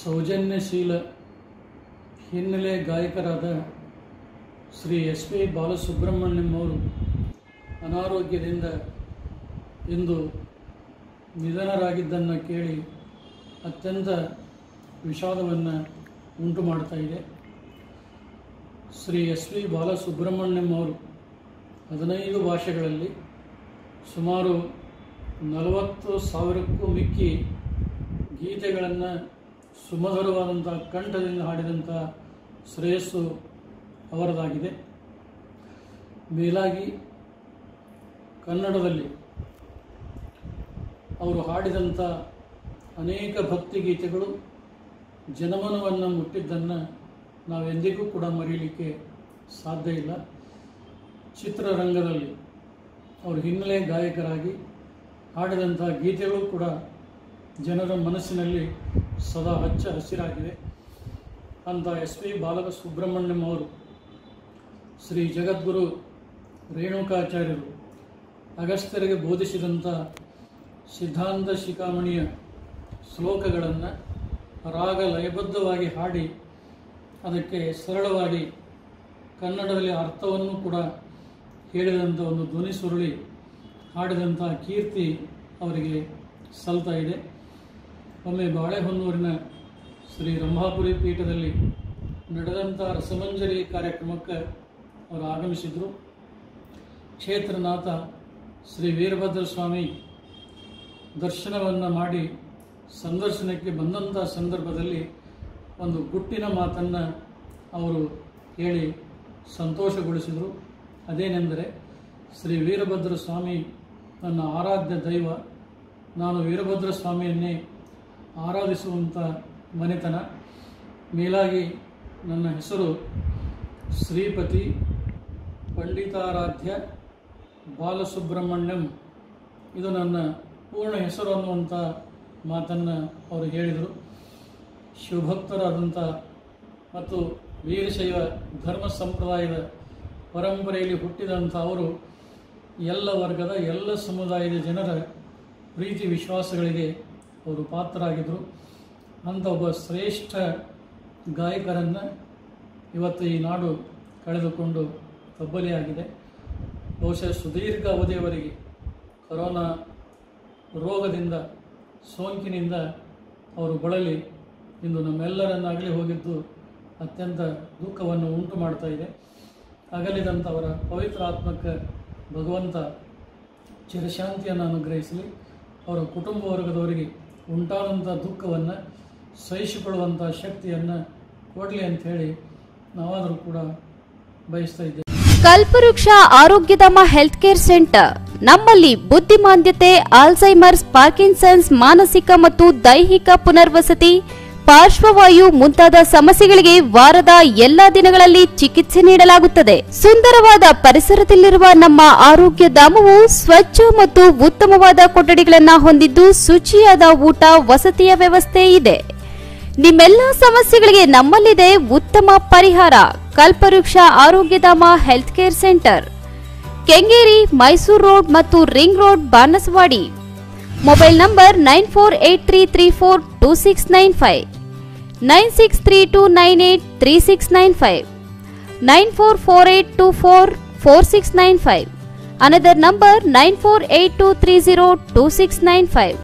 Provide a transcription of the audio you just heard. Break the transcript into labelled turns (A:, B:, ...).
A: ಸೌಜನ್ಯಶೀಲ ಹಿನ್ನೆಲೆ ಗಾಯಕರಾದ Shri S P Balasubrahmanyam ಅವರು ಅನಾರೋಗ್ಯದಿಂದ ಇಂದು ನಿಧನರಾಗಿದ್ದನ್ನು ಕೇಳಿ ಅತ್ಯಂತ ವಿಷಾದವನ್ನು ಉಂಟು ಮಾಡ್ತಾ ಇದೆ. ಶ್ರೀ ಎಸ್ ಪಿ ಬಾಲಸುಬ್ರಹ್ಮಣ್ಯಂ ಅವರು 15 ಭಾಷೆಗಳಲ್ಲಿ ಸುಮಾರು 40,000ಕ್ಕೂ ಮಿಕ್ಕಿ ಗೀತೆಗಳನ್ನು ಸುಮಧುರವಾದಂಥ ಕಂಠದಿಂದ ಹಾಡಿದಂಥ ಶ್ರೇಯಸ್ಸು ಅವರದಾಗಿದೆ. ಮೇಲಾಗಿ ಕನ್ನಡದಲ್ಲಿ ಅವರು ಹಾಡಿದಂಥ ಅನೇಕ ಭಕ್ತಿಗೀತೆಗಳು ಜನಮನವನ್ನು ಮುಟ್ಟಿದ್ದನ್ನು ನಾವೆಂದಿಗೂ ಕೂಡ ಮರೀಲಿಕ್ಕೆ ಸಾಧ್ಯ ಇಲ್ಲ. ಚಿತ್ರರಂಗದಲ್ಲಿ ಅವರು ಹಿನ್ನೆಲೆ ಗಾಯಕರಾಗಿ ಹಾಡಿದಂಥ ಗೀತೆಗಳು ಕೂಡ ಜನರ ಮನಸ್ಸಿನಲ್ಲಿ ಸದಾ ಹಚ್ಚ ಹಸಿರಾಗಿವೆ. ಅಂತ ಎಸ್ ಪಿ ಬಾಲಸುಬ್ರಹ್ಮಣ್ಯಂ ಅವರು ಶ್ರೀ ಜಗದ್ಗುರು ರೇಣುಕಾಚಾರ್ಯರು ಅಗಸ್ತ್ಯರಿಗೆ ಬೋಧಿಸಿದಂಥ ಸಿದ್ಧಾಂತ ಶಿಖಾಮಣಿಯ ಶ್ಲೋಕಗಳನ್ನು ರಾಗ ಲಯಬದ್ಧವಾಗಿ ಹಾಡಿ ಅದಕ್ಕೆ ಸರಳವಾಗಿ ಕನ್ನಡದಲ್ಲಿ ಅರ್ಥವನ್ನು ಕೂಡ ಹೇಳಿದಂಥ ಒಂದು ಧ್ವನಿ ಸುರುಳಿ ಹಾಡಿದಂಥ ಕೀರ್ತಿ ಅವರಿಗೆ ಸಲ್ತಾ ಇದೆ. ಒಮ್ಮೆ ಬಾಳೆಹೊನ್ನೂರಿನ ಶ್ರೀ ರಂಭಾಪುರಿ ಪೀಠದಲ್ಲಿ ನಡೆದಂಥ ರಸಮಂಜರಿ ಕಾರ್ಯಕ್ರಮಕ್ಕೆ ಅವರು ಆಗಮಿಸಿದರು. ಕ್ಷೇತ್ರನಾಥ ಶ್ರೀ ವೀರಭದ್ರ ಸ್ವಾಮಿ ದರ್ಶನವನ್ನು ಮಾಡಿ ಸಂದರ್ಶನಕ್ಕೆ ಬಂದಂಥ ಸಂದರ್ಭದಲ್ಲಿ ಒಂದು ಗುಟ್ಟಿನ ಮಾತನ್ನು ಅವರು ಹೇಳಿ ಸಂತೋಷಗೊಳಿಸಿದರು. ಅದೇನೆಂದರೆ, ಶ್ರೀ ವೀರಭದ್ರ ಸ್ವಾಮಿ ನನ್ನ ಆರಾಧ್ಯ ದೈವ, ನಾನು ವೀರಭದ್ರ ಸ್ವಾಮಿಯನ್ನೇ ಆರಾಧಿಸುವಂಥ ಮನೆತನ. ಮೇಲಾಗಿ ನನ್ನ ಹೆಸರು ಶ್ರೀಪತಿ ಪಂಡಿತಾರಾಧ್ಯ ಬಾಲಸುಬ್ರಹ್ಮಣ್ಯಂ, ಇದು ನನ್ನ ಪೂರ್ಣ ಹೆಸರು ಅನ್ನುವಂಥ ಮಾತನ್ನು ಅವರು ಹೇಳಿದರು. ಶಿವಭಕ್ತರಾದಂಥ ಮತ್ತು ವೀರಶೈವ ಧರ್ಮ ಸಂಪ್ರದಾಯದ ಪರಂಪರೆಯಲ್ಲಿ ಹುಟ್ಟಿದಂಥ ಅವರು ಎಲ್ಲ ವರ್ಗದ ಎಲ್ಲ ಸಮುದಾಯದ ಜನರ ಪ್ರೀತಿ ವಿಶ್ವಾಸಗಳಿಗೆ ಅವರು ಪಾತ್ರರಾಗಿದ್ದರು. ಅಂಥ ಒಬ್ಬ ಶ್ರೇಷ್ಠ ಗಾಯಕರನ್ನು ಇವತ್ತು ಈ ನಾಡು ಕಳೆದುಕೊಂಡು ತಬ್ಬಲಿಯಾಗಿದೆ. ಬಹುಶಃ ಸುದೀರ್ಘ ಅವಧಿಯವರೆಗೆ ಕೊರೋನಾ ರೋಗದಿಂದ ಸೋಂಕಿನಿಂದ ಅವರು ಬಳಲಿ ಇಂದು ನಮ್ಮೆಲ್ಲರನ್ನಾಗಲಿ ಹೋಗಿದ್ದು ಅತ್ಯಂತ ದುಃಖವನ್ನು ಉಂಟು ಮಾಡ್ತಾ ಇದೆ. ಅಗಲಿದಂಥವರ ಪವಿತ್ರ ಆತ್ಮಕ್ಕೆ ಭಗವಂತ ಚಿರಶಾಂತಿಯನ್ನು ಅನುಗ್ರಹಿಸಲಿ. ಅವರ ಕುಟುಂಬ ವರ್ಗದವರಿಗೆ ಉಂಟಾದಂಥ ದುಃಖವನ್ನು ಸಹಿಸಿಕೊಳ್ಳುವಂಥ ಶಕ್ತಿಯನ್ನು ಕೊಡಲಿ ಅಂಥೇಳಿ ನಾವಾದರೂ ಕೂಡ ಬಯಸ್ತಾ ಇದ್ದೇವೆ.
B: ಕಲ್ಪವೃಕ್ಷ ಆರೋಗ್ಯಧಾಮ ಹೆಲ್ತ್ ಕೇರ್ ಸೆಂಟರ್ ನಮ್ಮಲ್ಲಿ ಬುದ್ಧಿಮಾಂದ್ಯತೆ, ಆಲ್ಝೈಮರ್ಸ್, ಪಾರ್ಕಿನ್ಸನ್ಸ್, ಮಾನಸಿಕ ಮತ್ತು ದೈಹಿಕ ಪುನರ್ವಸತಿ, ಪಾರ್ಶ್ವವಾಯು ಮುಂತಾದ ಸಮಸ್ಯೆಗಳಿಗೆ ವಾರದ ಎಲ್ಲಾ ದಿನಗಳಲ್ಲಿ ಚಿಕಿತ್ಸೆ ನೀಡಲಾಗುತ್ತದೆ. ಸುಂದರವಾದ ಪರಿಸರದಲ್ಲಿರುವ ನಮ್ಮ ಆರೋಗ್ಯ ಧಾಮವು ಸ್ವಚ್ಛ ಮತ್ತು ಉತ್ತಮವಾದ ಕೊಠಡಿಗಳನ್ನು ಹೊಂದಿದ್ದು ಶುಚಿಯಾದ ಊಟ ವಸತಿಯ ವ್ಯವಸ್ಥೆ ಇದೆ. ನಿಮ್ಮೆಲ್ಲ ಸಮಸ್ಯೆಗಳಿಗೆ ನಮ್ಮಲ್ಲಿದೆ ಉತ್ತಮ ಪರಿಹಾರ. Kalpavriksha Arogyadhama health care centre, Kengeri, Mysuru road ಮತ್ತು ring road, Banaswadi. Mobile number 9483342695, 9632983695, 9448244695. Another number 9482302695.